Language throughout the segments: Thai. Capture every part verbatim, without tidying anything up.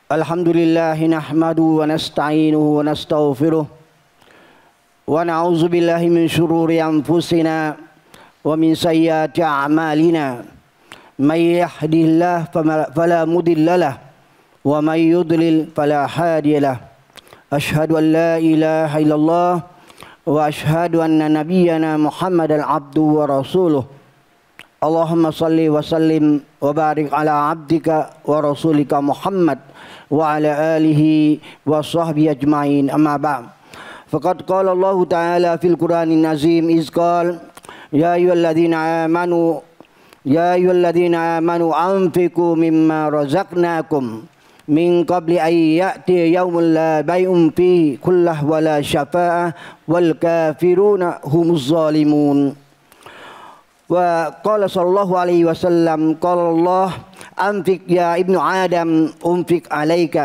الحمد لله نحمده ونستعينه ونستغفره ونعوذ بالله من شرور أنفسنا ومن سيئات أعمالنا من يهده الله فلا مضل له ومن يضلل فلا هادي له أشهد أن لا إله إلا الله وأشهد أن نبينا محمدا عبده ورسوله اللهم صل وسلم وبارك على عبدك ورسولك محمد وعلى آله وصحبه أجمعين أما بعد فقد قال الله تعالى في القرآن العظيم إذ قال يا أيها الذين آمنوا يا أيها الذين آمنوا أنفقوا مما رزقناكم من قبل أن يأتي يوم لا بيع فيه كله ولا شفاعة والكافرون هم الظالمون وقال صلى الله عليه وسلم قال الله أنفق يا ابن آدم أنفق عليك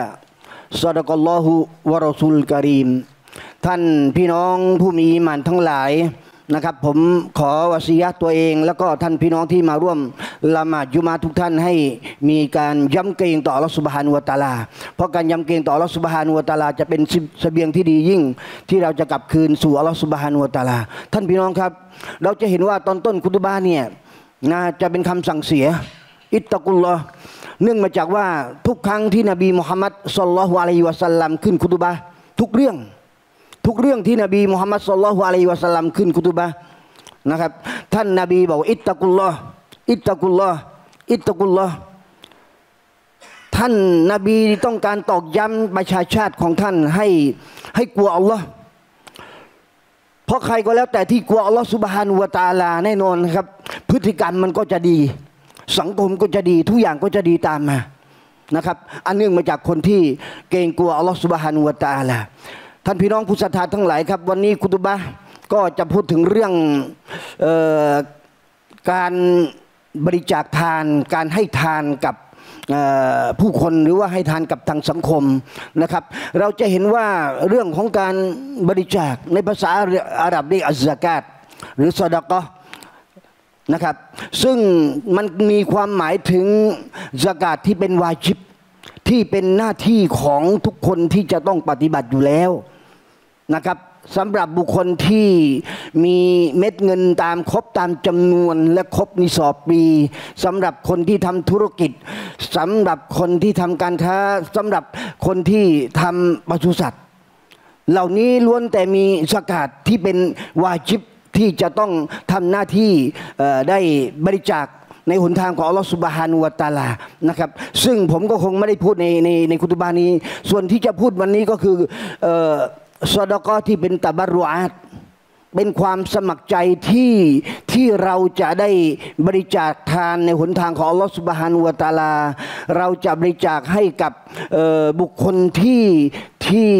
صدق الله ورسول الكريمท่านพี่น้องผู้มีอีหม่านทั้งหลายนะครับผมขอวะซียะห์ตัวเองแล้วก็ท่านพี่น้องที่มาร่วมละหมาดยุมาอะห์ทุกท่านให้มีการยำเกรงต่ออัลเลาะห์ซุบฮานะฮูวะตะอาลาเพราะการยำเกรงต่ออัลเลาะห์ซุบฮานะฮูวะตะอาลาจะเป็นเสบียงที่ดียิ่งที่เราจะกลับคืนสู่อัลเลาะห์ซุบฮานะฮูวะตะอาลาท่านพี่น้องครับเราจะเห็นว่าตอนต้นคุตุบะห์เนี่ยนะจะเป็นคำสั่งเสียอิตตะกุลลอฮ์เนื่องมาจากว่าทุกครั้งที่นบีมุฮัมมัดศ็อลลัลลอฮุอะลัยฮิวะซัลลัมขึ้นคุตุบะห์ทุกเรื่องทุกเรื่องที่นบีมุฮัมมัดศ็อลลัลลอฮุอะลัยฮิวะซัลลัมขึ้นคุตุบะห์นะครับท่านนบีบอกอิตตะกุลลอฮ์อิตตะกุลลอฮ์อิตตะกุลลอฮ์ท่านนบีต้องการตอกย้ำประชาชาติของท่านให้ให้กลัวอัลลอฮ์เพราะใครก็แล้วแต่ที่กลัวอัลลอฮ์ซุบฮานะฮูวะตะอาลาแน่นอนครับพฤติกรรมมันก็จะดีสังคมก็จะดีทุกอย่างก็จะดีตามมานะครับอันเนื่องมาจากคนที่เกรงกลัวอัลลอฮ์ซุบฮานะฮูวะตะอาลาท่านพี่น้องผู้ศรัทธาทั้งหลายครับวันนี้คุตุบะห์ก็จะพูดถึงเรื่องเอ่อการบริจาคทานการให้ทานกับผู้คนหรือว่าให้ทานกับทางสังคมนะครับเราจะเห็นว่าเรื่องของการบริจาคในภาษาอาหรับเรียกอัซซะกาตหรือซอดะกอฮ์นะครับซึ่งมันมีความหมายถึงซะกาตที่เป็นวาญิบที่เป็นหน้าที่ของทุกคนที่จะต้องปฏิบัติอยู่แล้วนะครับสำหรับบุคคลที่มีเม็ดเงินตามครบตามจำนวนและครบนิศอบปีสำหรับคนที่ทำธุรกิจสำหรับคนที่ทำการค้าสำหรับคนที่ทำปศุสัตว์เหล่านี้ล้วนแต่มีซะกาตที่เป็นวาญิบที่จะต้องทำหน้าที่ได้บริจาคในหนทางของอัลลอฮฺซุบฮานะฮูวะตะอาลานะครับซึ่งผมก็คงไม่ได้พูดในในในคุตุบะห์นี้ส่วนที่จะพูดวันนี้ก็คือซอดะกอฮ์ที่เป็นตะบัรรุอาตเป็นความสมัครใจที่ที่เราจะได้บริจาคทานในหนทางของอัลลอฮฺซุบฮานะฮูวะตะอาลาเราจะบริจาคให้กับบุคคลที่ที่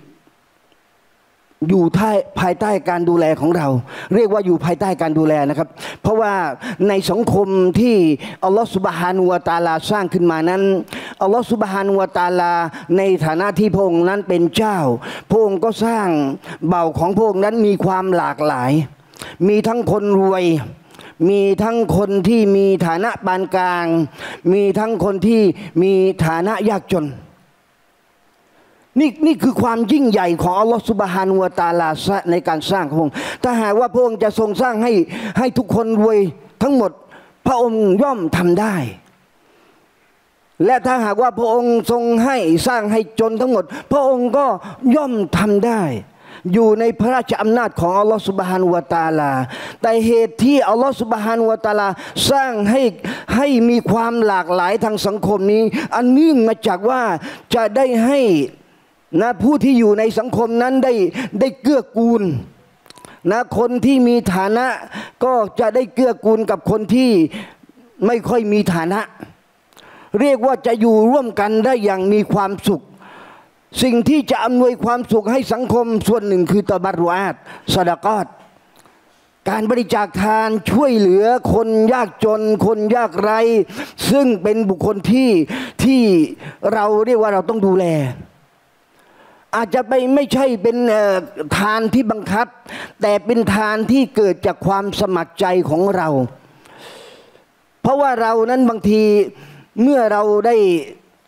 อยู่ภายใต้การดูแลของเราเรียกว่าอยู่ภายใต้การดูแลนะครับเพราะว่าในสังคมที่อัลลอฮฺซุบฮานะฮูวะตะอาลาสร้างขึ้นมานั้นอัลลอฮฺซุบฮานะฮูวะตะอาลาในฐานะที่พระองค์นั้นเป็นเจ้าพระองค์ก็สร้างเบ่าของพระองค์นั้นมีความหลากหลายมีทั้งคนรวยมีทั้งคนที่มีฐานะปานกลางมีทั้งคนที่มีฐานะยากจนนี่นี่คือความยิ่งใหญ่ของอัลลอฮฺซุบฮานะฮูวะตะอาลาในการสร้างของพระองค์ถ้าหากว่าพระองค์จะทรงสร้างให้ให้ทุกคนรวยทั้งหมดพระองค์ย่อมทำได้และถ้าหากว่าพระองค์ทรงให้สร้างให้จนทั้งหมดพระองค์ก็ย่อมทำได้อยู่ในพระราชอำนาจของอัลลอฮฺซุบฮานะฮูวะตะอาลาแต่เหตุที่อัลลอฮฺซุบฮานะฮูวะตะอาลาสร้างให้ให้มีความหลากหลายทางสังคมนี้อันเนื่องมาจากว่าจะได้ให้นะผู้ที่อยู่ในสังคมนั้นได้ได้เกื้อกูลนะคนที่มีฐานะก็จะได้เกื้อกูลกับคนที่ไม่ค่อยมีฐานะเรียกว่าจะอยู่ร่วมกันได้อย่างมีความสุขสิ่งที่จะอำนวยความสุขให้สังคมส่วนหนึ่งคือตะบัรรุอาตซอดะกอฮ์การบริจาคทานช่วยเหลือคนยากจนคนยากไร้ซึ่งเป็นบุคคลที่ที่เราเรียกว่าเราต้องดูแลอาจจะไปไม่ใช่เป็นทานที่บังคับแต่เป็นทานที่เกิดจากความสมัครใจของเราเพราะว่าเรานั้นบางทีเมื่อเราได้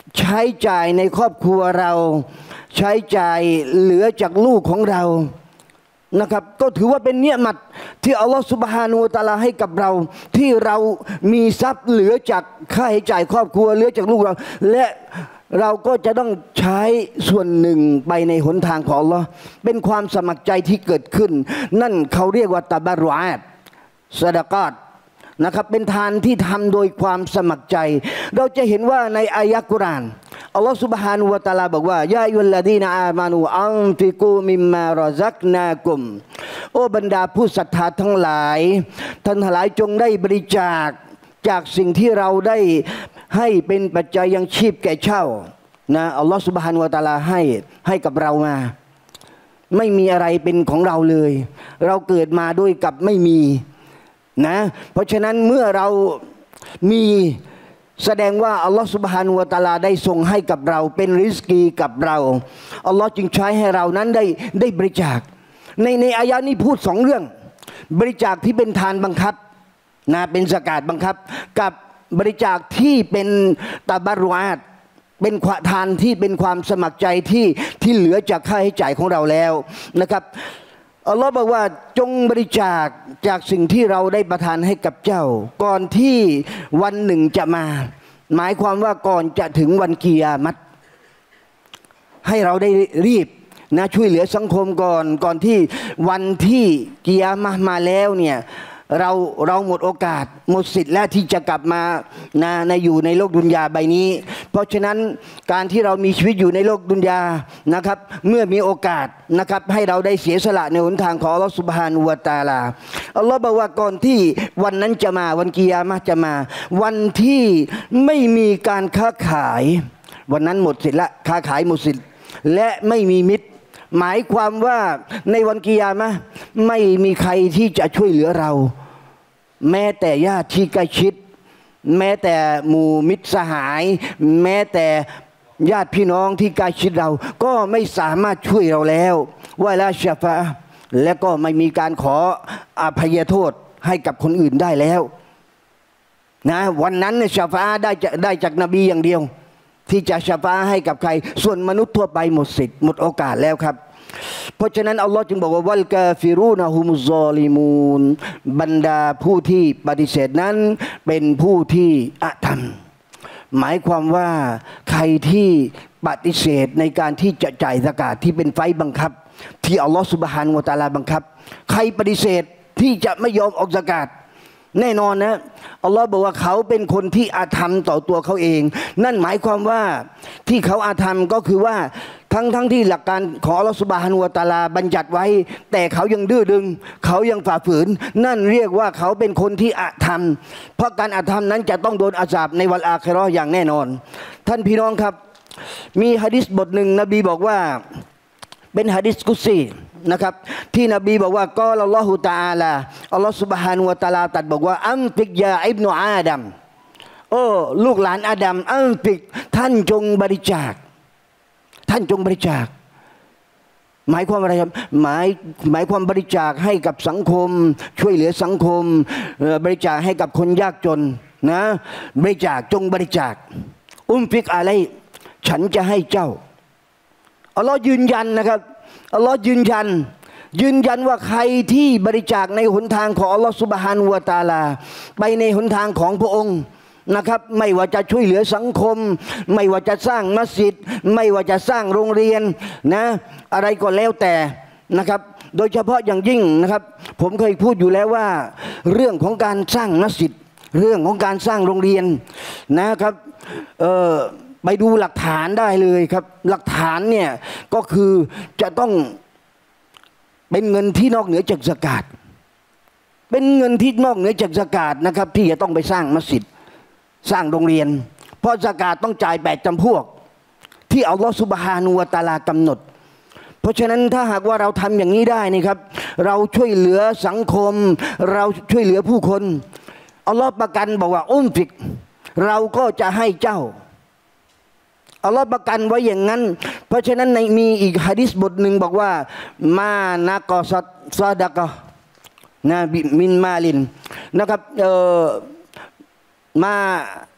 ใช้จ่ายในครอบครัวเราใช้จ่ายเหลือจากลูกของเรานะครับก็ถือว่าเป็นเนียมัตที่อัลลอฮฺซุบฮานะฮูวะตะอาลาให้กับเราที่เรามีทรัพย์เหลือจากค่าใช้จ่ายครอบครัวเหลือจากลูกเราและเราก็จะต้องใช้ส่วนหนึ่งไปในหนทางของอัลลอฮ์เป็นความสมัครใจที่เกิดขึ้นนั่นเขาเรียกว่าตะบารุอาตซะดะกาตนะครับเป็นทานที่ทำโดยความสมัครใจเราจะเห็นว่าในอายะกุรอานอัลลอฮฺซุบฮานะฮูวะตะอาลาบอกว่ายาอัยยุลลดีนอามานูอันฟิกูมิมมารอซักนากุมโอ้บรรดาผู้ศรัทธาทั้งหลายท่านทั้งหลายจงได้บริจาคจากสิ่งที่เราได้ให้เป็นปัจจัยยังชีพแก่เช่านะอัลลอฮฺซุบฮานะฮูวะตะอาลาให้ให้กับเรามาไม่มีอะไรเป็นของเราเลยเราเกิดมาด้วยกับไม่มีนะเพราะฉะนั้นเมื่อเรามีแสดงว่าอัลลอฮฺซุบฮานะฮูวะตะอาลาได้ทรงให้กับเราเป็นริสกีกับเราอัลลอฮ์จึงใช้ให้เรานั้นได้ได้บริจาคในในอายะนี้พูดสองเรื่องบริจาคที่เป็นทานบังคับนะเป็นซะกาตบังคับกับบริจาคที่เป็นตะบารุอาตเป็นทานที่เป็นความสมัครใจที่ที่เหลือจากค่าใช้จ่ายของเราแล้วนะครับอัลลอฮ์บอกว่าจงบริจาคจากสิ่งที่เราได้ประทานให้กับเจ้าก่อนที่วันหนึ่งจะมาหมายความว่าก่อนจะถึงวันกิยามัตให้เราได้รีบนะช่วยเหลือสังคมก่อนก่อนที่วันที่กิยามะห์มาแล้วเนี่ยเราเราหมดโอกาสหมดสิทธิ์และที่จะกลับมานะในอยู่ในโลกดุนยาใบนี้เพราะฉะนั้นการที่เรามีชีวิตอยู่ในโลกดุนยานะครับเมื่อมีโอกาสนะครับให้เราได้เสียสละในหนทางของอัลลอฮฺซุบฮานะฮูวะตะอาลาอัลลอฮฺบอกว่าก่อนที่วันนั้นจะมาวันกิยามะห์จะมาวันที่ไม่มีการค้าขายวันนั้นหมดสิทธิ์ละค้าขายหมดสิทธิ์และไม่มีมิตรหมายความว่าในวันกิยามะห์ไม่มีใครที่จะช่วยเหลือเราแม้แต่ญาติที่ใกล้ชิดแม้แต่หมู่มิตรสหายแม้แต่ญาติพี่น้องที่ใกล้ชิดเราก็ไม่สามารถช่วยเราแล้ววะลาชะฟาและก็ไม่มีการขออภัยโทษให้กับคนอื่นได้แล้วนะวันนั้นชะฟาได้จะได้จากนบีอย่างเดียวที่จะชะฟาให้กับใครส่วนมนุษย์ทั่วไปหมดสิทธิ์หมดโอกาสแล้วครับเพราะฉะนั้นอัลลอฮ์จึงบอกว่าวัลกาฟิรูนะฮุมุซอลิมูนบรรดาผู้ที่ปฏิเสธนั้นเป็นผู้ที่อธรรมหมายความว่าใครที่ปฏิเสธในการที่จะจ่ายซะกาตที่เป็นไฟบังคับที่อัลลอฮ์ซุบฮานะฮูวะตะอาลาบังคับใครปฏิเสธที่จะไม่ยอมออกซะกาตแน่นอนนะอัลลอฮ์บอกว่าเขาเป็นคนที่อาธรรมต่อตัวเขาเองนั่นหมายความว่าที่เขาอาธรรมก็คือว่าทั้งทั้งที่หลักการของอัลลอฮ์ซุบฮานะฮูวะตะอาลาบัญญัติไว้แต่เขายังดื้อดึงเขายังฝ่าฝืนนั่นเรียกว่าเขาเป็นคนที่อาธรรมเพราะการอาธรรมนั้นจะต้องโดนอาซาบในวันอาคิเราะห์อย่างแน่นอนท่านพี่น้องครับมีหะดีษบทหนึ่งนบีบอกว่าเป็นหะดีษกุซีนะครับที่นบีบอกว่ากอลอัลลอฮุตะอาลาอัลลอฮฺซุบฮานะฮูวะตะอาลาตรัสบอกว่าอัมติกยาอิบนุอาดัมโอ้ลูกหลานอาดัมอัมติกท่านจงบริจาคท่านจงบริจาคหมายความอะไรครับหมายหมายความบริจาคให้กับสังคมช่วยเหลือสังคมบริจาคให้กับคนยากจนนะบริจาคจงบริจาคอุมฟิกอะไรฉันจะให้เจ้าอัลลอฮ์ยืนยันนะครับอัลลอฮ์ยืนยันยืนยันว่าใครที่บริจาคในหนทางของอัลลอฮ์ซุบฮานะฮูวะตะอาลาไปในหนทางของพระองค์นะครับไม่ว่าจะช่วยเหลือสังคมไม่ว่าจะสร้างมัสยิดไม่ว่าจะสร้างโรงเรียนนะอะไรก็แล้วแต่นะครับโดยเฉพาะอย่างยิ่งนะครับผมเคยพูดอยู่แล้วว่าเรื่องของการสร้างมัสยิดเรื่องของการสร้างโรงเรียนนะครับเอ่อไปดูหลักฐานได้เลยครับหลักฐานเนี่ยก็คือจะต้องเป็นเงินที่นอกเหนือจากซะกาตเป็นเงินที่นอกเหนือจากซะกาตนะครับที่จะต้องไปสร้างมัสยิดสร้างโรงเรียนเพราะซะกาตต้องจ่ายแปดจำพวกที่อัลลอฮฺซุบฮานะฮูวะตะอาลากำหนดเพราะฉะนั้นถ้าหากว่าเราทำอย่างนี้ได้นี่ครับเราช่วยเหลือสังคมเราช่วยเหลือผู้คนอัลลอฮฺประกันบอกว่าอุมฟิกเราก็จะให้เจ้าอัลลอฮฺประกันไว้อย่างนั้นเพราะฉะนั้นในมีอีกหะดีษบทหนึ่งบอกว่ามานะกอซัดซาดะกะนะมินมาลินนะครับเอ่อมา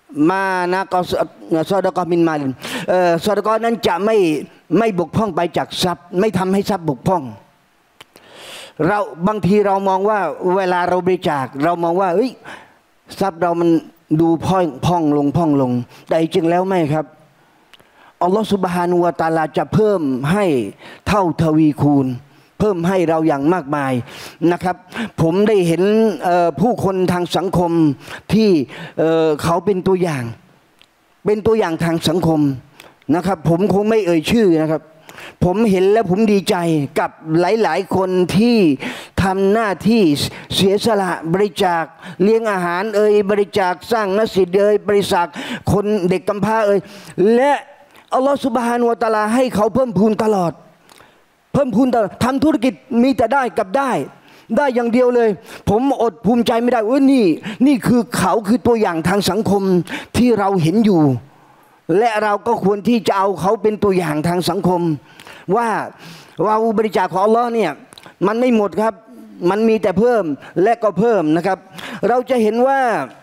มานะก็ซอดกอมินมาลเอ่อซอดกอนั้นจะไม่ไม่บกพร่องไปจากทรัพย์ไม่ทำให้ทรัพย์บกพร่องเราบางทีเรามองว่าเวลาเราบริจาคเรามองว่าเฮ้ยทรัพย์เรามันดูพ่องพ่องลงพ่องลงแต่จริงแล้วไม่ครับอัลลอฮฺซุบฮานุวะตะอาลาจะเพิ่มให้เท่าทวีคูณเพิ่มให้เราอย่างมากมายนะครับผมได้เห็นผู้คนทางสังคมที่เ, เขาเป็นตัวอย่างเป็นตัวอย่างทางสังคมนะครับผมคงไม่เอ่ยชื่อนะครับผมเห็นแล้วผมดีใจกับหลายๆคนที่ทำหน้าที่เสียสละบริจาคเลี้ยงอาหารเอ่ยบริจาคสร้างมัสยิดเอ่ยบริจาคคนเด็กกำพร้าเอ่ยและอัลลอฮฺซุบฮานะฮูวะตะอาลาให้เขาเพิ่มพูนตลอดเพิ่มพูนตลอดทำธุรกิจมีแต่ได้กับได้ได้อย่างเดียวเลยผมอดภูมิใจไม่ได้ว่านี่นี่คือเขาคือตัวอย่างทางสังคมที่เราเห็นอยู่และเราก็ควรที่จะเอาเขาเป็นตัวอย่างทางสังคมว่าเราบริจาคของอัลลอฮ์เนี่ยมันไม่หมดครับมันมีแต่เพิ่มและก็เพิ่มนะครับเราจะเห็นว่า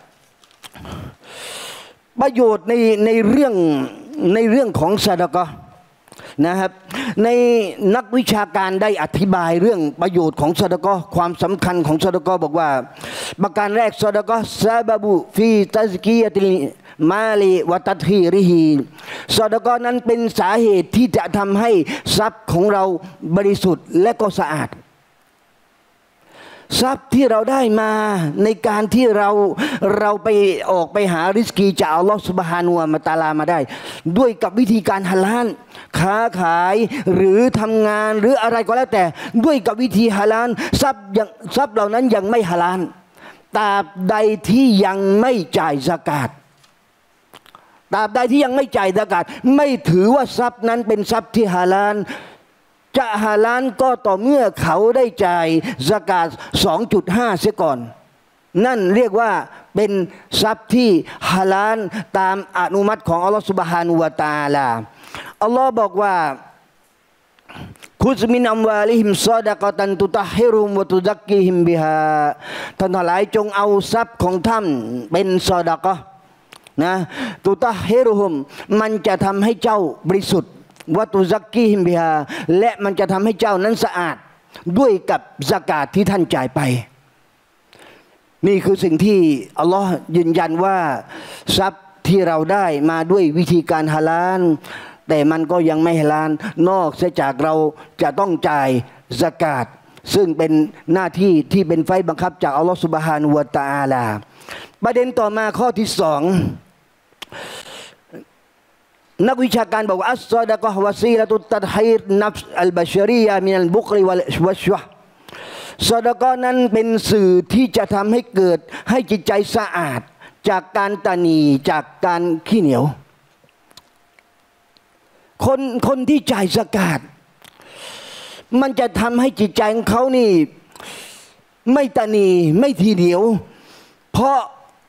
ประโยชน์ในในเรื่องในเรื่องของซะดะกอฮ์นะครับในนักวิชาการได้อธิบายเรื่องประโยชน์ของซะดะกอฮ์ความสำคัญของซะดะกอฮ์บอกว่าประการแรกซะดะกอฮ์ซะบะบุฟีตัซกียะติลมาลีวะตัตฮีริฮีซะดะกอฮ์นั้นเป็นสาเหตุที่จะทำให้ทรัพย์ของเราบริสุทธิ์และก็สะอาดทรัพย์ที่เราได้มาในการที่เราเราไปออกไปหาริสกีจากอัลลอฮฺซุบฮานะฮูวะตะอาลามาได้ด้วยกับวิธีการฮาลาลค้าขายหรือทำงานหรืออะไรก็แล้วแต่ด้วยกับวิธีฮาลาลทรัพย์ยังทรัพย์เหล่านั้นยังไม่ฮาลาลตราบใดที่ยังไม่จ่ายซะกาตตราบใดที่ยังไม่จ่ายซะกาตไม่ถือว่าทรัพย์นั้นเป็นทรัพย์ที่ฮาลาลจะฮาลาลก็ต่อเมื่อเขาได้จ่ายซะกาต สองจุดห้า เสียก่อนนั่นเรียกว่าเป็นทรัพย์ที่ฮาลาลตามอนุมัติของอัลลอฮฺซุบฮานะฮูวะตะอาลาอัลลอฮ์บอกว่าคุซมินอัมวาลิฮิมซอดะกะตันตุตะฮิรุมวะตุซักกีฮิมบิฮาท่านทั้งหลายจงเอาทรัพย์ของท่านเป็นซอดะกะห์นะตุตะฮิรุฮุมมันจะทำให้เจ้าบริสุทธิ์วะตุซักกีฮิมบิฮาและมันจะทำให้เจ้านั้นสะอาดด้วยกับซะกาตที่ท่านจ่ายไปนี่คือสิ่งที่อัลลอฮ์ยืนยันว่าทรัพย์ที่เราได้มาด้วยวิธีการฮาลาลแต่มันก็ยังไม่ฮาลาลนอกเสียจากเราจะต้องจ่ายซะกาตซึ่งเป็นหน้าที่ที่เป็นไฟบังคับจากอัลลอฮ์ซุบฮานะฮูวะตะอาลาประเด็นต่อมาข้อที่สองนักวิชาการบอกว่าอัสซอดะกอฮ์วะซีละตุตัตฮีรนัฟส์อัลบัชรียะมินัลบุคลิวัลวัชวะห์ซอดะกอฮ์นั้นเป็นสื่อที่จะทำให้เกิดให้จิตใจสะอาดจากการตนีจากการขี้เหนียวคนคนที่จ่ายซะกาตมันจะทำให้จิตใจของเขานี่ไม่ตนีไม่ทีเหนียวเพราะ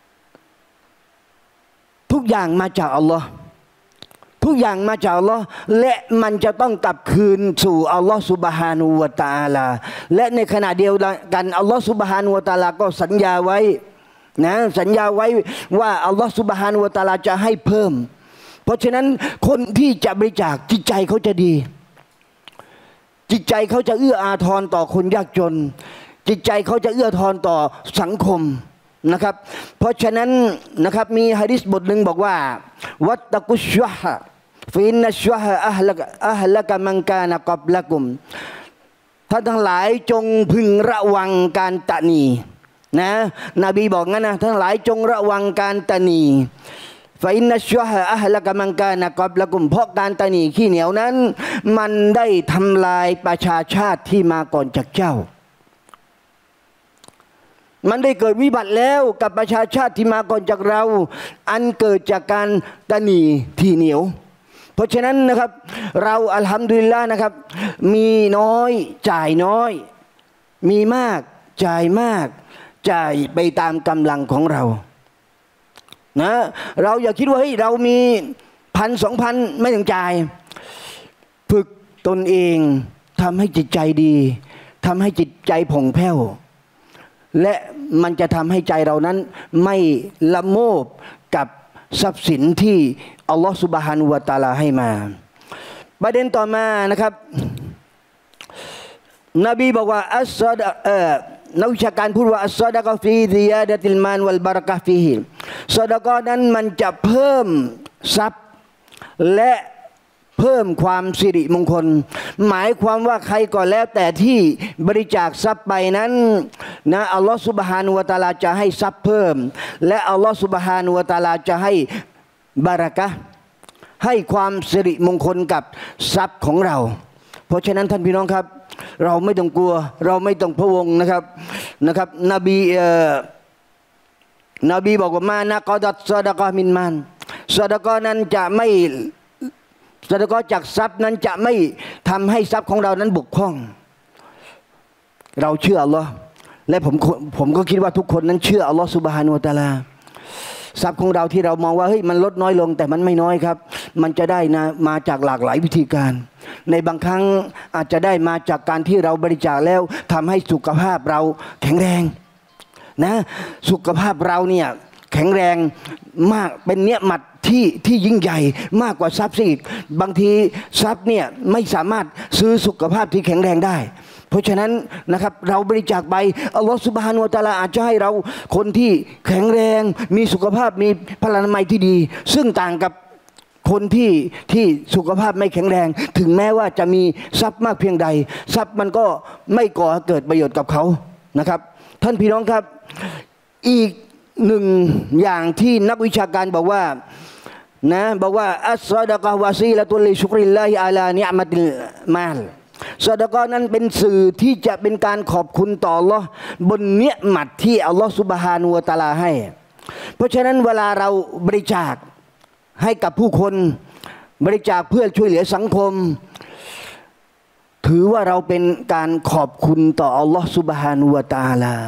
ทุกอย่างมาจากอัลลอฮ์ทุกอย่างมาจากอัลลอฮ์และมันจะต้องกลับคืนสู่อัลลอฮ์ซุบฮานะฮูวะตะอาลาและในขณะเดียวกันอัลลอฮ์ซุบฮานะฮูวะตะอาลาก็สัญญาไว้นะสัญญาไว้ว่าอัลลอฮ์ซุบฮานะฮูวะตะอาลาจะให้เพิ่มเพราะฉะนั้นคนที่จะบริจาคจิตใจเขาจะดีจิตใจเขาจะเอื้ออาทรต่อคนยากจนจิตใจเขาจะเอื้อทอนต่อสังคมนะครับเพราะฉะนั้นนะครับมีหะดีษบทหนึ่งบอกว่าวัตตะกุชวะฮะฟินนัชวะฮะอัฮละอัฮละกะมันกานะกับละกุมท่านทั้งหลายจงพึงระวังการตะนีนะนบีบอกงั้นนะทั้งหลายจงระวังการตะนีฟาอินนัชวะฮะอัฮละกะมันกานะกับละกุมเพราะการตะนีขี้เหนียวนั้นมันได้ทำลายประชาชาติที่มาก่อนจากเจ้ามันได้เกิดวิบัติแล้วกับประชาชาติที่มาก่อนจากเราอันเกิดจากการตะนีที่เหนียวเพราะฉะนั้นนะครับเราอัลฮัมดุลิลละห์นะครับมีน้อยจ่ายน้อยมีมากจ่ายมากจ่ายไปตามกำลังของเรานะเราอย่าคิดว่าเฮ้ยเรามีพันสองพันไม่ต้องจ่ายฝึกตนเองทำให้จิตใจดีทำให้จิตใจผ่องแผ้วและมันจะทำให้ใจเรานั้นไม่ละโมบกับทรัพย์สินที่อัลลอฮฺซุบฮานะฮูวะตะอาลาให้มาประเด็นต่อมานะครับนบีบอกว่าอัสซอดะเอ่อนักวิชาการพูดว่าอัสซอดะกะฟีซิยาดะติลมานวัลบารอกะฮ์ฟีฮิซอดะกอนั้นมันจะเพิ่มทรัพย์และเพิ่มความสิริมงคลหมายความว่าใครก็แล้วแต่ที่บริจาคทรัพย์ไปนั้นนะอัลลอฮฺซุบฮานะฮูวะตะอาลาจะให้ทรัพย์เพิ่มและอัลลอฮฺซุบฮานะฮูวะตะอาลาจะให้บารอกะฮ์ให้ความสิริมงคลกับทรัพย์ของเราเพราะฉะนั้นท่านพี่น้องครับเราไม่ต้องกลัวเราไม่ต้องพะวงนะครับนะครับนบีเอ่อนบีบอกว่ามานะกอดัตซอดะกอมินมันซอดะกอนั้นจะไม่ซอดะกอจากทรัพย์นั้นจะไม่ทำให้ทรัพย์ของเรานั้นบกพร่องเราเชื่ออัลลอฮ์และผมผมก็คิดว่าทุกคนนั้นเชื่ออัลลอฮ์ซุบฮานะฮูวะตะอาลาทรัพย์ของเราที่เรามองว่าเฮ้ยมันลดน้อยลงแต่มันไม่น้อยครับมันจะได้นะมาจากหลากหลายวิธีการในบางครั้งอาจจะได้มาจากการที่เราบริจาคแล้วทำให้สุขภาพเราแข็งแรงนะสุขภาพเราเนี่ยแข็งแรงมากเป็นเนียมัดที่ที่ยิ่งใหญ่มากกว่าทรัพย์สิบางทีทรัพย์เนี่ยไม่สามารถซื้อสุขภาพที่แข็งแรงได้เพราะฉะนั้นนะครับเราบริจาคไปอัลลอฮฺซุบฮานะฮูวะตะอาลาอาจจะให้เราคนที่แข็งแรงมีสุขภาพมีพลานามัยที่ดีซึ่งต่างกับคนที่ที่สุขภาพไม่แข็งแรงถึงแม้ว่าจะมีทรัพย์มากเพียงใดทรัพย์มันก็ไม่ก่อเกิดประโยชน์กับเขานะครับท่านพี่น้องครับอีกหนึ่งอย่างที่นักวิชาการบอกว่านะบอกว่าอัสซอดะกะฮ์วะซีละตุลิชุกริลลาฮิอะลานิอ์มะติลมาลซอดะกอนั้นเป็นสื่อที่จะเป็นการขอบคุณต่ออัลลอฮ์บนเนียมัตที่อัลลอฮ์ซุบฮานะฮูวะตะอาลาให้เพราะฉะนั้นเวลาเราบริจาคให้กับผู้คนบริจาคเพื่อช่วยเหลือสังคมถือว่าเราเป็นการขอบคุณต่ออัลลอฮ์ซุบฮานะฮูวะตะอาลา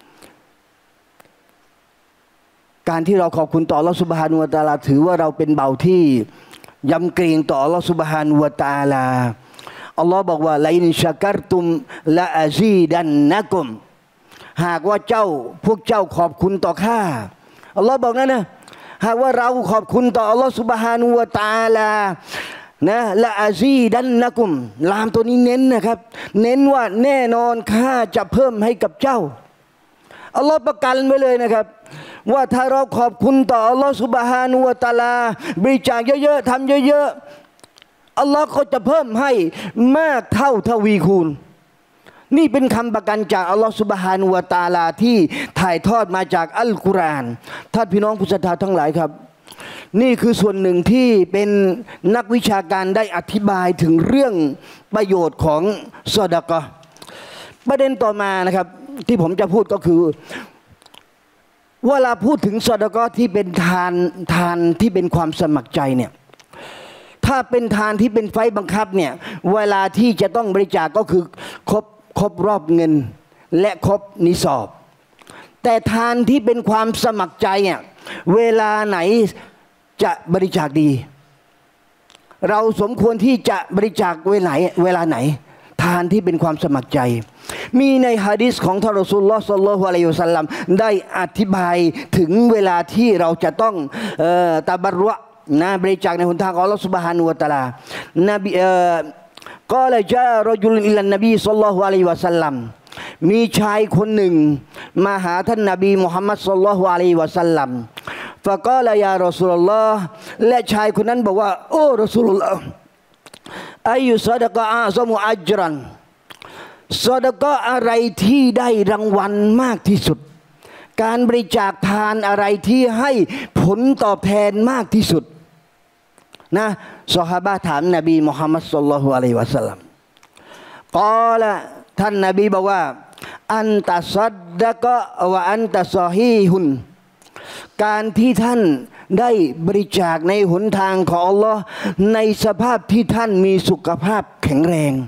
การที่เราขอบคุณต่ออัลลอฮ์ซุบฮานะฮูวะตะอาลาถือว่าเราเป็นเบาที่ยำเกรงต่ออัลลอฮ์ซุบฮานะฮูวะตะอาลาอัลลอฮ์บอกว่าลาอินชะกัรตุมละอาซีดันนะกุมหากว่าเจ้าพวกเจ้าขอบคุณต่อข้าอัลลอฮ์บอกนั่นนะหากว่าเราขอบคุณต่ออัลลอฮ์ซุบฮานะฮูวะตะอาลานะละอาซีดันนะกุมลามตัวนี้เน้นนะครับเน้นว่าแน่นอนข้าจะเพิ่มให้กับเจ้าอัลลอฮ์ประกันไว้เลยนะครับว่าถ้าเราขอบคุณต่ออัลลอฮ์ซุบฮานะฮูวะตะอาลาบริจาคเยอะๆทำเยอะๆอัลลอฮ์เขาจะเพิ่มให้มากเท่าทวีคูณนี่เป็นคำประกันจากอัลลอฮ์ซุบฮานะฮูวะตะอาลาที่ถ่ายทอดมาจากอัลกุรอานท่านพี่น้องผู้ศรัทธาทั้งหลายครับนี่คือส่วนหนึ่งที่เป็นนักวิชาการได้อธิบายถึงเรื่องประโยชน์ของซอดะกอฮ์ประเด็นต่อมานะครับที่ผมจะพูดก็คือเวลาพูดถึงซอดะกอฮ์ที่เป็นทานทานที่เป็นความสมัครใจเนี่ยถ้าเป็นทานที่เป็นไฟบังคับเนี่ยเวลาที่จะต้องบริจาค ก็คือครบครบรอบเงินและครบนิสอบแต่ทานที่เป็นความสมัครใจเนี่ยเวลาไหนจะบริจาคดีเราสมควรที่จะบริจาคเวลาไหนเวลาไหนทานที่เป็นความสมัครใจมีในหะดีษของท่านรอซูลุลลอฮ์ ศ็อลลัลลอฮุอะลัยฮิวะซัลลัมได้อธิบายถึงเวลาที่เราจะต้องเอ่อตะบัรรุนะบริจาคในหนทางของอัลลอฮ์ซุบฮานะฮูวะตะอาลานบีเอ่อกล่าวจารจุลอิลันนบีศ็อลลัลลอฮุอะลัยฮิวะซัลลัมมีชายคนหนึ่งมาหาท่านนบีมุฮัมมัดศ็อลลัลลอฮุอะลัยฮิวะซัลลัมฟะกอลายารอซูลุลลอฮ์และชายคนนั้นบอกว่าโอ้รอซูลุลลอฮ์อายุซอดะกะอาซอมุอัจรันซอดะกะอะไรที่ได้รางวัลมากที่สุดการบริจาคทานอะไรที่ให้ผลตอบแทนมากที่สุดนะซอฮาบะห์ถามนบีมุฮัมมัดศ็อลลัลลอฮุอะลัยฮิวะซัลลัมกอละท่านนบีบอกว่าอันตะซัดดะกะวะอันตะซอฮีฮุนการที่ท่านได้บริจาคในหนทางของอัลลอฮ์ในสภาพที่ท่านมีสุขภาพแข็งแรง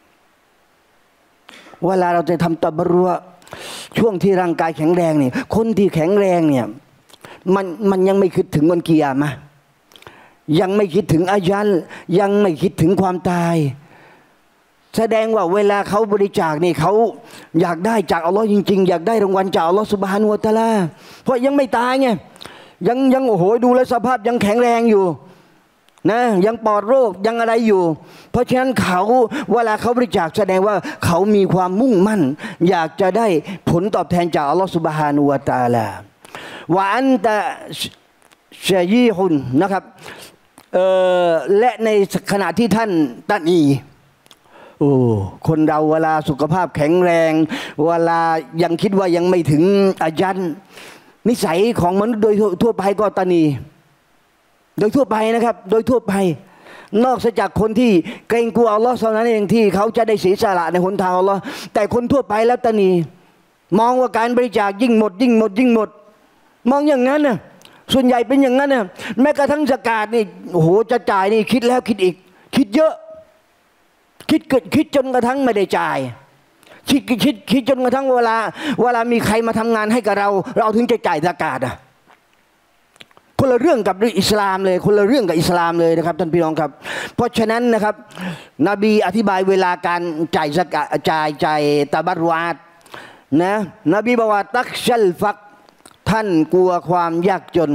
เวลาเราจะทำตะบรุช่วงที่ร่างกายแข็งแรงเนี่ยคนที่แข็งแรงเนี่ยมันมันยังไม่คิดถึงวันกิยามะห์ยังไม่คิดถึงอาญัลยังไม่คิดถึงความตายแสดงว่าเวลาเขาบริจาคนี่เขาอยากได้จากอัลลอฮ์จริงๆอยากได้รางวัลจากอัลลอฮ์ซุบฮานะฮูวะตะอาลาเพราะยังไม่ตายไงยังยังโอ้โหดูแลสภาพยังแข็งแรงอยู่นะยังปลอดโรคยังอะไรอยู่เพราะฉะนั้นเขาเวลาเขาบริจาคแสดงว่าเขามีความมุ่งมั่นอยากจะได้ผลตอบแทนจากอัลลอฮฺซุบฮานะฮูวะตะอาลาวะอันตะชะยีฮุนนะครับและในขณะที่ท่านตะนีโอ้คนเราเวลาสุขภาพแข็งแรงเวลายังคิดว่ายังไม่ถึงอายันนิสัยของมนุษย์โดยทั่วไปก็ตะนีโดยทั่วไปนะครับโดยทั่วไปนอกจากคนที่เกรงกลัวอัลลอฮ์เท่านั้นเองที่เขาจะได้เสียสละในหนทางอัลลอฮ์แต่คนทั่วไปแล้วตะนีมองว่าการบริจาคยิ่งหมดยิ่งหมดยิ่งหมดมองอย่างนั้นนะส่วนใหญ่เป็นอย่างนั้นนะแม้กระทั่งซะกาตนี่โอ้โหจะจ่ายนี่คิดแล้วคิดอีกคิดเยอะคิดเกิดคิดจนกระทั่งไม่ได้จ่ายคิดคิดคิดจนกระทั่งเวลาเวลามีใครมาทำงานให้กับเราเราถึงจะจ่ายซะกาตอ่ะคนละเรื่องกับอิสลามเลยคนละเรื่องกับอิสลามเลยนะครับท่านพี่น้องครับเพราะฉะนั้นนะครับนบีอธิบายเวลาการจ่ายซะกาตจ่ายจ่ายตะบัรวาตนะนบีบอกว่าตักชัลฟักท่านกลัวความยากจน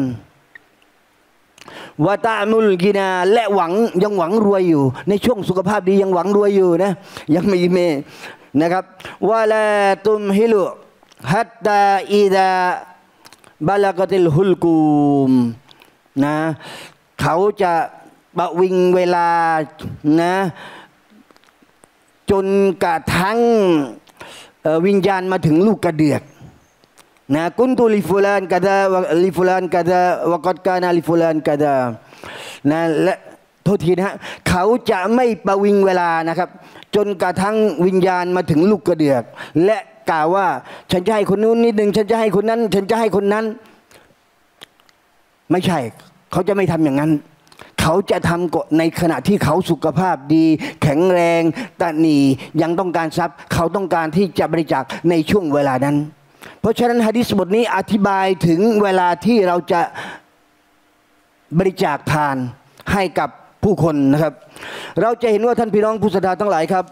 วะตะมุลกินาและหวังยังหวังรวยอยู่ในช่วงสุขภาพดียังหวังรวยอยู่นะยังไม่เมนะครับวะลาตุมฮิลุฮัตตาอิดาบาลากติลฮุลกูมนะเขาจะบะวิงเวลานะจนกระทั่งวิญญาณมาถึงลูกกระเดือกนะกุนตุลิฟุลานกะดาลิฟุลานกะดาวะกัดกานาลิฟุลานกะดานะและโทษทีนะฮะเขาจะไม่ประวิงเวลานะครับจนกระทั่งวิญญาณมาถึงลูกกระเดือกและกล่าวว่าฉันจะให้คนนู้นนิดหนึ่งฉันจะให้คนนั้นฉันจะให้คนนั้นไม่ใช่เขาจะไม่ทำอย่างนั้นเขาจะทำในขณะที่เขาสุขภาพดีแข็งแรงตะหนียังต้องการทรัพย์เขาต้องการที่จะบริจาคในช่วงเวลานั้นเพราะฉะนั้นหะดีษบทนี้อธิบายถึงเวลาที่เราจะบริจาคทานให้กับผู้คนนะครับเราจะเห็นว่าท่านพี่น้องผู้ศรัทธาทั้งหลายครับ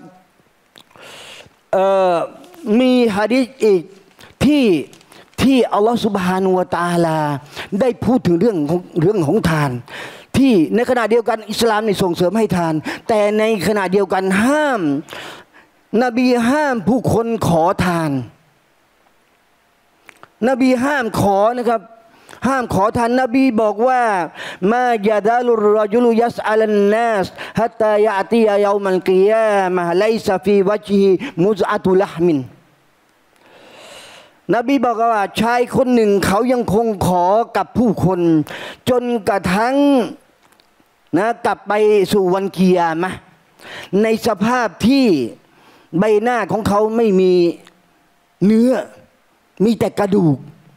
มีหะดีษอีกที่ที่อัลลอฮฺซุบฮานะฮูวะตะอาลาได้พูดถึงเรื่องของเรื่องของทานที่ในขณะเดียวกันอิสลามนี่ส่งเสริมให้ทานแต่ในขณะเดียวกันห้ามนบีห้ามผู้คนขอทานนบีห้ามขอนะครับห้ามขอทานนบีบอกว่ามายาดาลุรรจุลยัสอัลนัสฮัตตายะตียายามัลกิยามะไลซะฟีวัจฮิมุซอะตุละฮ์มินนบีบอกว่าชายคนหนึ่งเขายังคงขอกับผู้คนจนกระทั่งนะกลับไปสู่วันกิยามะห์ในสภาพที่ใบหน้าของเขาไม่มีเนื้อมีแต่กระดูก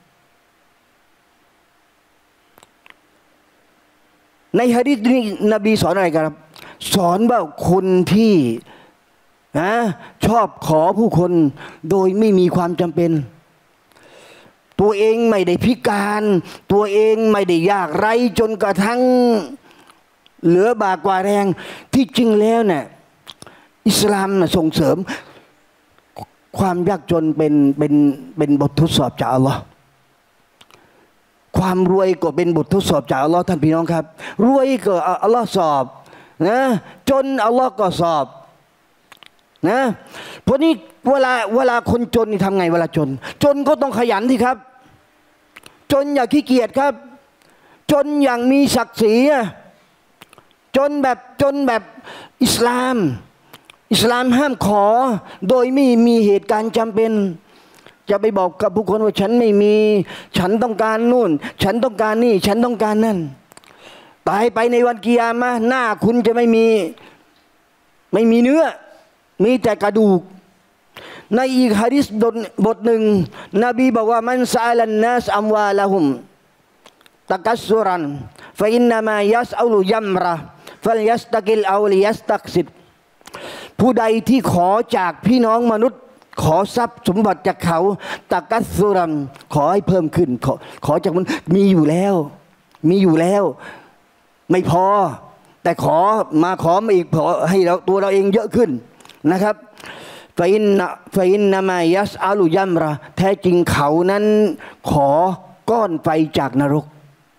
ในหะดีษนี้นบีสอนอะไรครับสอนว่าคนที่นะชอบขอผู้คนโดยไม่มีความจำเป็นตัวเองไม่ได้พิการตัวเองไม่ได้ยากไร้จนกระทั่งเหลือบากกว่าแรงที่จริงแล้วเนี่ยอิสลามส่งเสริมความยากจนเป็นเป็นเป็นบททดสอบจากอัลลอฮ์ความรวยก็เป็นบททดสอบจากอัลลอฮ์ท่านพี่น้องครับรวยก็อัลลอฮ์สอบนะจนอัลลอฮ์ก็สอบนะเพราะนี้เวลาเวลาคนจนนี่ทำไงเวลาจนจนก็ต้องขยันที่ครับจนอย่าขี้เกียจครับจนอย่างมีศักดิ์ศรีจนแบบจนแบบอิสลามอิสลามห้ามขอโดยไม่มีเหตุการณ์จำเป็นจะไปบอกกับผู้คนว่าฉันไม่มีฉันต้องการนู่นฉันต้องการนี่ฉันต้องการนั่นตายไปในวันกิยามะห์หน้าคุณจะไม่มีไม่มีเนื้อมีแต่กระดูกในอีกหะดีษบทหนึ่งนบีบอกว่ามันซาลันนัสอัมวาละฮุมตะกัสซุรันฟะอินนามายัสอัลุยัมระฟัลยัสตะกิลเอาลิยัสตักซิดผู้ใดที่ขอจากพี่น้องมนุษย์ขอทรัพย์สมบัติจากเขาตะกัสซุรันขอให้เพิ่มขึ้นขอขอจากมันมีอยู่แล้วมีอยู่แล้วไม่พอแต่ขอมาขอมาอีกขอให้เราตัวเราเองเยอะขึ้นนะครับฟาอินนะฟาอินนามายัสอาลุยัมระแท้จริงเขานั้นขอก้อนไฟจากนรก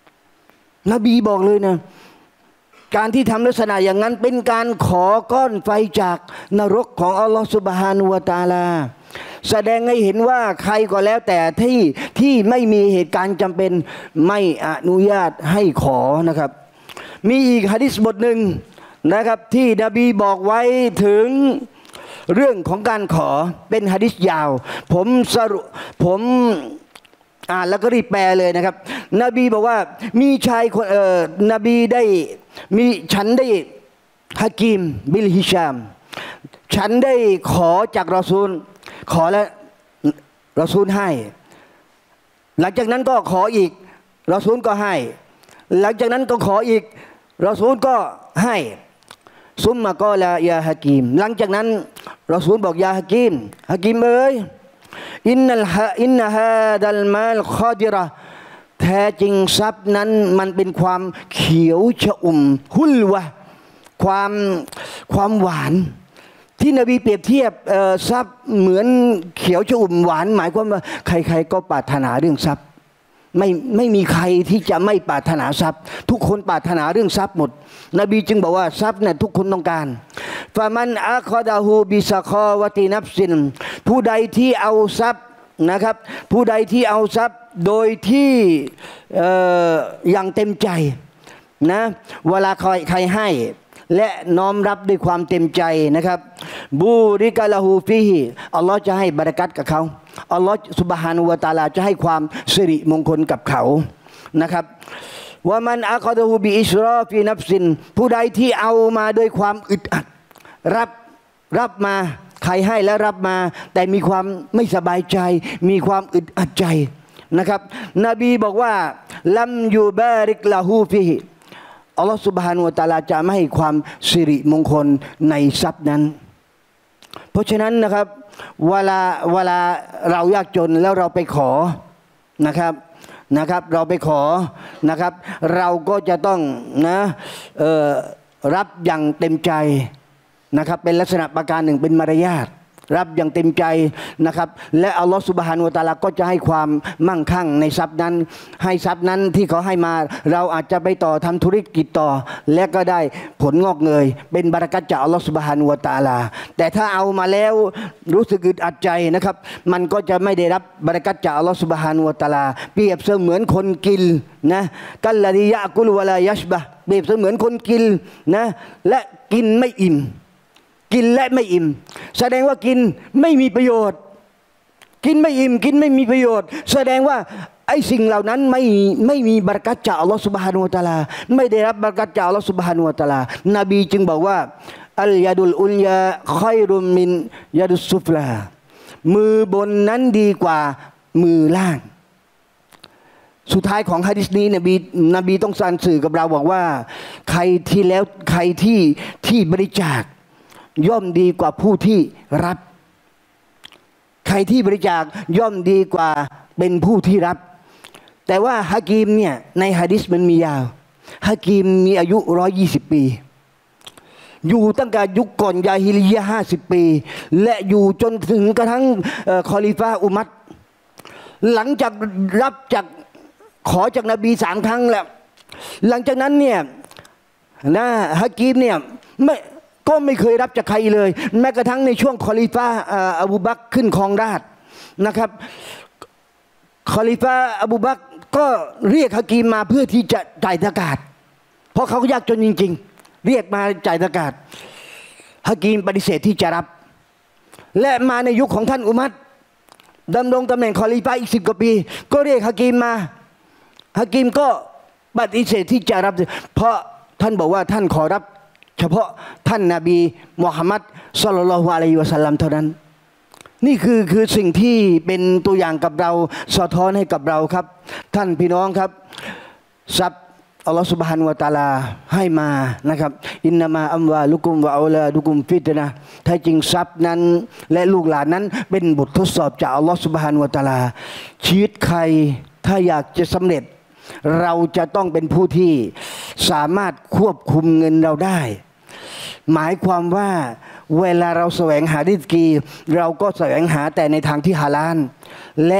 นบีบอกเลยนะการที่ทำลักษณะอย่างนั้นเป็นการขอก้อนไฟจากนรกของอัลลอฮฺซุบฮานะฮูวะตะอาลาแสดงให้เห็นว่าใครก็แล้วแต่ที่ที่ไม่มีเหตุการณ์จำเป็นไม่อนุญาตให้ขอนะครับมีอีกหะดีษบทหนึ่งนะครับที่นบีบอกไว้ถึงเรื่องของการขอเป็นหะดีษยาวผมสรุปผมอ่านแล้วก็รีบแปลเลยนะครับนบีบอกว่ามีชายคนเอ่อนบีได้มีฉันได้ฮะกีมบิลฮิชามฉันได้ขอจากรอซูลขอแล้วรอซูลให้หลังจากนั้นก็ขออีกรอซูลก็ให้หลังจากนั้นก็ขออีกรอซูลก็ให้ซุมมาก็ละยาฮะกีมหลังจากนั้นรอซูลบอกยาฮะกีมฮะกีมเอ้ยอินนัลฮะอินนะฮาดัลมาลคอดิระแท้จริงทรัพย์นั้นมันเป็นความเขียวชอุ่มหุลวะความความหวานที่นบีเปรียบเทียบทรัพย์เหมือนเขียวชอุ่มหวานหมายความว่าใครๆก็ปรารถนาเรื่องทรัพย์ไม่ไม่มีใครที่จะไม่ปรารถนาทรัพย์ทุกคนปรารถนาเรื่องทรัพย์หมดนบีจึงบอกว่าทรัพย์เนี่ยทุกคนต้องการฟามันอัคดะฮูบิสะคอวะตินับสินผู้ใดที่เอาทรัพย์นะครับผู้ใดที่เอาทรัพย์โดยที่อย่างเต็มใจนะเวลาใครใครให้และน้อมรับด้วยความเต็มใจนะครับบูริกะละฮูฟีฮิอัลลอฮ์จะให้บารอกัตกับเขาอัลลอฮ์ซุบฮานะฮูวะตะอาลาจะให้ความสิริมงคลกับเขานะครับว่ามันอัคดะฮูบิอิสรอฟีนัฟซินผู้ใดที่เอามาด้วยความอึดอัดรับรับมาใครให้แล้วรับมาแต่มีความไม่สบายใจมีความอึดอัดใจนะครับนบีบอกว่าลัมยูบาริกละฮูฟีฮิอัลลอฮฺซุบฮานะฮูวะตะอาลาจะไม่ให้ความสิริมงคลในทรัพย์นั้นเพราะฉะนั้นนะครับเวลาเวลาเรายากจนแล้วเราไปขอนะครับนะครับเราไปขอนะครับเราก็จะต้องนะเอ่อรับอย่างเต็มใจนะครับเป็นลักษณะประการหนึ่งเป็นมารยาทรับอย่างเต็มใจนะครับและอัลลอฮฺซุบฮานะฮูวะตะอาลาก็จะให้ความมั่งคั่งในทรัพย์นั้นให้ทรัพย์นั้นที่เขาให้มาเราอาจจะไปต่อทำธุรกิจต่อและก็ได้ผลงอกเงยเป็นบารอกัตจากอัลลอฮฺซุบฮานะฮูวะตะอาลาแต่ถ้าเอามาแล้วรู้สึกอึดอัดใจนะครับมันก็จะไม่ได้รับบารอกัตจากอัลลอฮฺซุบฮานะฮูวะตะอาลาเปรียบเสมือนคนกินนะกัลลดียะกุลวะลายัชบะเปรียบเสมือนคนกินนะและกินไม่อิ่มกินและไม่อิ่มแสดงว่ากินไม่มีประโยชน์กินไม่อิ่มกินไม่มีประโยชน์แสดงว่าไอ้สิ่งเหล่านั้นไม่ไม่มีบารอกัตจากอัลลอฮฺซุบฮานะฮูวะตะอาลาไม่ได้รับบารอกัตจากอัลลอฮฺซุบฮานะฮูวะตะอาลานบีจึงบอกว่าอัลยาดุลอุลยาคอยรุมมินยาดุสซุฟลามือบนนั้นดีกว่ามือล่างสุดท้ายของหะดีษนี้นบีนบีต้องสานสื่อกับเราบอกว่าใครที่แล้วใครที่ที่บริจาคย่อมดีกว่าผู้ที่รับใครที่บริจาคย่อมดีกว่าเป็นผู้ที่รับแต่ว่าฮะกีมเนี่ยในหะดีษมันมียาวฮะกีมมีอายุร้อยยี่สิบปีอยู่ตั้งแต่ยุคก่อนยาฮิลิยะห์ห้าสิบปีและอยู่จนถึงกระทั่งคอลิฟะห์อุมัรหลังจากรับจากขอจากนบีสามครั้งแล้วหลังจากนั้นเนี่ยนะฮะกีมเนี่ยไม่ก็ไม่เคยรับจากใครเลยแม้กระทั่งในช่วงคอลิฟะห์อบูบักรขึ้นครองราชย์นะครับคอลิฟะห์อบูบักรก็เรียกฮะกีมมาเพื่อที่จะจ่ายซะกาตเพราะเขายากจนจริงๆเรียกมาจ่ายซะกาตฮะกีมปฏิเสธที่จะรับและมาในยุคของท่านอุมัรดำรงตำแหน่งคอลิฟะห์อีกสิบกว่าปีก็เรียกฮะกีมมาฮะกีมก็ปฏิเสธที่จะรับเพราะท่านบอกว่าท่านขอรับเฉพาะท่านนบีมุฮัมมัดศ็อลลัลลอฮุอะลัยฮิวะซัลลัมเท่านั้นนี่คือคือสิ่งที่เป็นตัวอย่างกับเราสะท้อนให้กับเราครับท่านพี่น้องครับทรัพย์อัลลอฮฺซุบฮานะฮูวะตะอาลาให้มานะครับอินนามาอัมวาลุกุมวะออลาดุกุมฟิตนะแท้จริงทรัพย์นั้นและลูกหลานนั้นเป็นบททดสอบจากอัลลอฮฺซุบฮานะฮูวะตะอาลาชีวิตใครถ้าอยากจะสำเร็จเราจะต้องเป็นผู้ที่สามารถควบคุมเงินเราได้หมายความว่าเวลาเราแสวงหาริสกีเราก็แสวงหาแต่ในทางที่ฮาลาลและ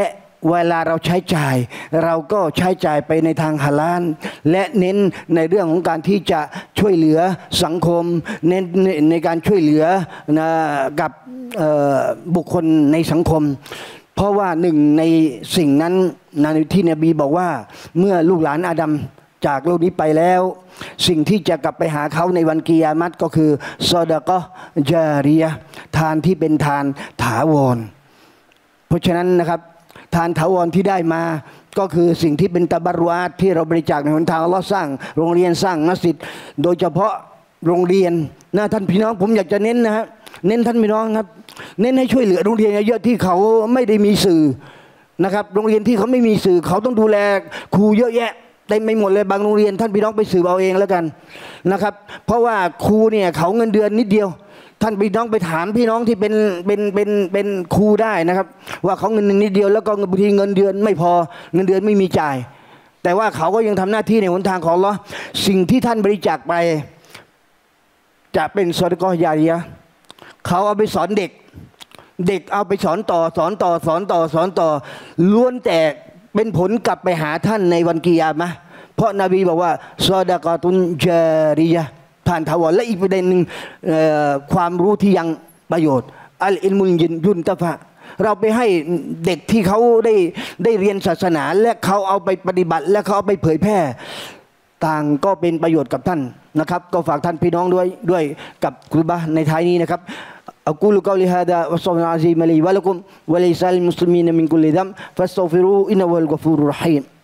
เวลาเราใช้จ่ายเราก็ใช้จ่ายไปในทางฮาลาลและเน้นในเรื่องของการที่จะช่วยเหลือสังคมเน้นในการช่วยเหลือนะกับบุคคลในสังคมเพราะว่าหนึ่งในสิ่งนั้นในที่นบีบอกว่าเมื่อลูกหลานอาดัมจากโลกนี้ไปแล้วสิ่งที่จะกลับไปหาเขาในวันกิยามัตก็คือซอดะกอฮ์ญาริยะห์ทานที่เป็นทานถาวรเพราะฉะนั้นนะครับทานถาวรที่ได้มาก็คือสิ่งที่เป็นตะบารุอาตที่เราบริจาคในหนทางอัลเลาะห์สร้างโรงเรียนสร้างมัสยิดโดยเฉพาะโรงเรียนนะท่านพี่น้องผมอยากจะเน้นนะฮะเน้นท่านพี่น้องครับเน้นให้ช่วยเหลือโรงเรียนเยอะๆที่เขาไม่ได้มีสื่อนะครับโรงเรียนที่เขาไม่มีสื่อเขาต้องดูแลครูเยอะแยะเต็มไปหมดเลยบางโรงเรียนท่านพี่น้องไปสืบเอาเองแล้วกันนะครับเพราะว่าครูเนี่ยเขาเงินเดือนนิดเดียวท่านพี่น้องไปถามพี่น้องที่เป็นเป็นเป็นเป็นครูได้นะครับว่าเขาเงินนิดเดียวแล้วก็บางทีเงินเดือนไม่พอเงินเดือนไม่มีจ่ายแต่ว่าเขาก็ยังทำหน้าที่ในหนทางของอัลเลาะห์สิ่งที่ท่านบริจาคไปจะเป็นซอดะกอฮ์ญาริยะห์เขาเอาไปสอนเด็กเด็กเอาไปสอนต่อสอนต่อสอนต่อสอนต่อล้วนแต่เป็นผลกลับไปหาท่านในวันกิยามะห์เพราะนบีบอกว่าซอดะกอตุนญาริยะห์ทานถาวรและอีกประเด็นหนึ่งความรู้ที่ยังประโยชน์อัลอิลมุลยุนตะฟะเราไปให้เด็กที่เขาได้ได้เรียนศาสนาและเขาเอาไปปฏิบัติและเขาเอาไปเผยแพร่ต่างก็เป็นประโยชน์กับท่านนะครับก็ฝากท่านพี่น้องด้วยด้วยกับคุรบะในท้ายนี้นะครับأقول قولي هذا وأستغفر الله العظيم لي ولكم ولسائر المسلمين من كل ذنب فاستغفروه إنه هو الغفور الرحيم